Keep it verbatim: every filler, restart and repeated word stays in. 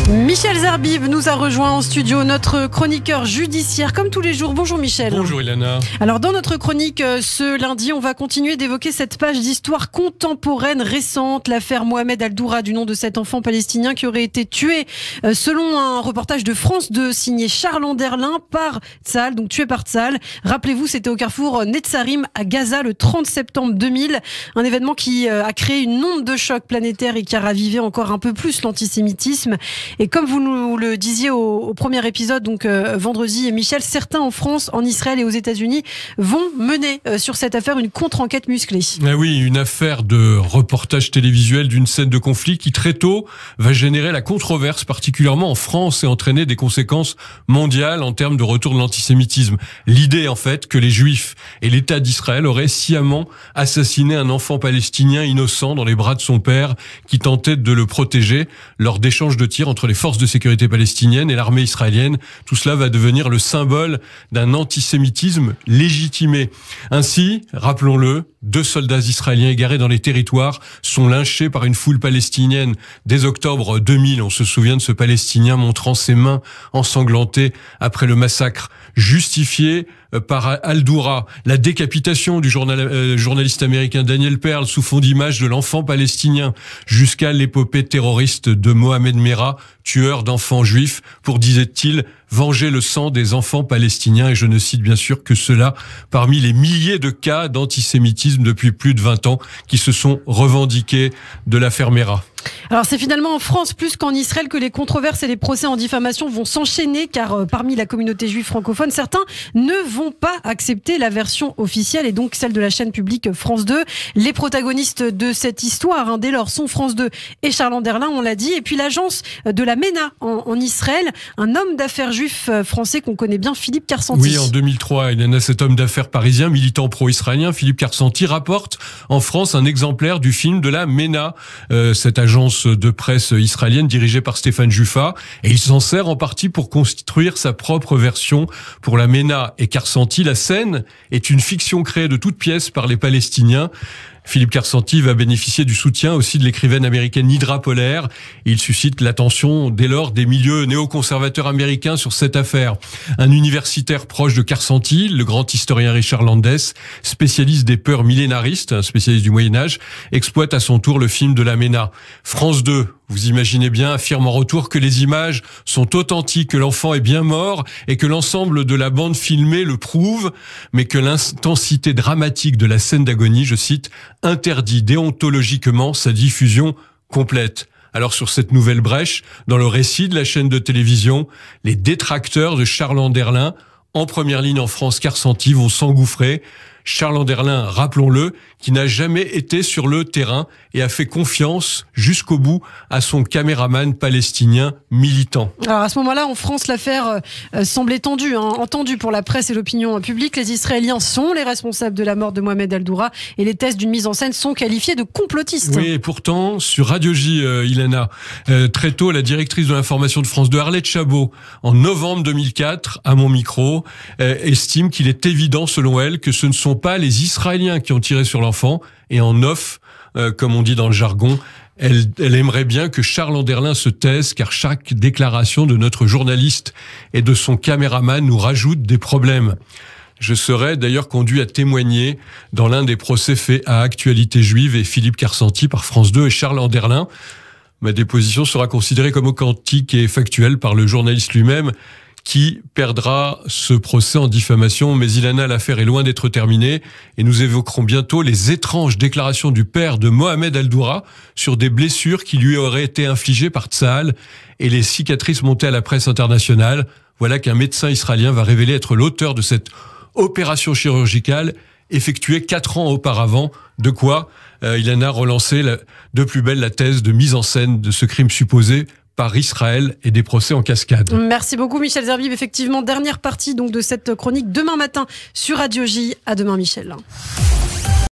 Michel Zerbib nous a rejoint en studio, notre chroniqueur judiciaire, comme tous les jours. Bonjour Michel. Bonjour Ilana. Alors dans notre chronique ce lundi, on va continuer d'évoquer cette page d'histoire contemporaine récente, l'affaire Mohamed Al-Doura, du nom de cet enfant palestinien qui aurait été tué selon un reportage de France deux signé Charles Anderlin par Tsahal, donc tué par Tsahal. Rappelez-vous, c'était au carrefour Netzarim à Gaza le trente septembre deux mille, un événement qui a créé une onde de choc planétaire et qui a ravivé encore un peu plus l'antisémitisme. Et comme vous nous le disiez au, au premier épisode, donc euh, vendredi, Michel, certains en France, en Israël et aux États-Unis vont mener euh, sur cette affaire une contre-enquête musclée. Ah oui, une affaire de reportage télévisuel d'une scène de conflit qui très tôt va générer la controverse, particulièrement en France, et entraîner des conséquences mondiales en termes de retour de l'antisémitisme. L'idée, en fait, que les Juifs et l'État d'Israël auraient sciemment assassiné un enfant palestinien innocent dans les bras de son père qui tentait de le protéger lors d'échanges de tirs entre les forces de sécurité palestiniennes et l'armée israélienne. Tout cela va devenir le symbole d'un antisémitisme légitimé. Ainsi, rappelons-le, deux soldats israéliens égarés dans les territoires sont lynchés par une foule palestinienne dès octobre deux mille. On se souvient de ce Palestinien montrant ses mains ensanglantées après le massacre justifié par Al-Doura. La décapitation du journal, euh, journaliste américain Daniel Pearl sous fond d'image de l'enfant palestinien, jusqu'à l'épopée terroriste de Mohamed Merah, tueur d'enfants juifs, pour, disait-il, venger le sang des enfants palestiniens. Et je ne cite bien sûr que cela parmi les milliers de cas d'antisémitisme depuis plus de vingt ans qui se sont revendiqués de l'affaire Merah. Alors c'est finalement en France plus qu'en Israël que les controverses et les procès en diffamation vont s'enchaîner, car euh, parmi la communauté juive francophone, certains ne vont pas accepter la version officielle et donc celle de la chaîne publique France deux. Les protagonistes de cette histoire, hein, dès lors, sont France deux et Charles Anderlin, on l'a dit, et puis l'agence de la MENA en, en Israël, un homme d'affaires juif français qu'on connaît bien, Philippe Karsanti. Oui, en deux mille trois, il y en a cet homme d'affaires parisien, militant pro-israélien, Philippe Karsanti, rapporte en France un exemplaire du film de la MENA, euh, cette agence de presse israélienne dirigée par Stéphane Juffa, et il s'en sert en partie pour construire sa propre version pour la MENA et Karsanti. La scène est une fiction créée de toutes pièces par les Palestiniens. Philippe Karsanti va bénéficier du soutien aussi de l'écrivaine américaine Nidra Poler. Il suscite l'attention dès lors des milieux néoconservateurs américains sur cette affaire. Un universitaire proche de Karsanti, le grand historien Richard Landes, spécialiste des peurs millénaristes, un spécialiste du Moyen-Âge, exploite à son tour le film de la MENA. France deux, vous imaginez bien, affirme en retour que les images sont authentiques, que l'enfant est bien mort et que l'ensemble de la bande filmée le prouve, mais que l'intensité dramatique de la scène d'agonie, je cite, interdit déontologiquement sa diffusion complète. Alors sur cette nouvelle brèche, dans le récit de la chaîne de télévision, les détracteurs de Charles Anderlin, en première ligne en France, Karsanti, vont s'engouffrer. Charles Anderlin, rappelons-le, qui n'a jamais été sur le terrain et a fait confiance jusqu'au bout à son caméraman palestinien militant. Alors à ce moment-là, en France, l'affaire euh, semble étendue, hein, entendue pour la presse et l'opinion publique. Les Israéliens sont les responsables de la mort de Mohamed Al-Doura et les thèses d'une mise en scène sont qualifiées de complotistes. Oui, et pourtant, sur Radio J, euh, Ilana, euh, très tôt, la directrice de l'information de France deux, Arlette Chabot, en novembre deux mille quatre, à mon micro, euh, estime qu'il est évident, selon elle, que ce ne sont pas les Israéliens qui ont tiré sur l'enfant, et en off, euh, comme on dit dans le jargon, elle, elle aimerait bien que Charles Anderlin se taise, car chaque déclaration de notre journaliste et de son caméraman nous rajoute des problèmes. Je serais d'ailleurs conduit à témoigner dans l'un des procès faits à Actualité Juive et Philippe Karsanti par France deux et Charles Anderlin. Ma déposition sera considérée comme authentique et factuelle par le journaliste lui-même, qui perdra ce procès en diffamation. Mais Ilana, l'affaire est loin d'être terminée et nous évoquerons bientôt les étranges déclarations du père de Mohamed Al-Doura sur des blessures qui lui auraient été infligées par Tsahal et les cicatrices montées à la presse internationale. Voilà qu'un médecin israélien va révéler être l'auteur de cette opération chirurgicale effectuée quatre ans auparavant. De quoi euh, Ilana relançait la, de plus belle la thèse de mise en scène de ce crime supposé par Israël et des procès en cascade. Merci beaucoup Michel Zerbib. Effectivement, dernière partie donc de cette chronique demain matin sur Radio J. À demain Michel.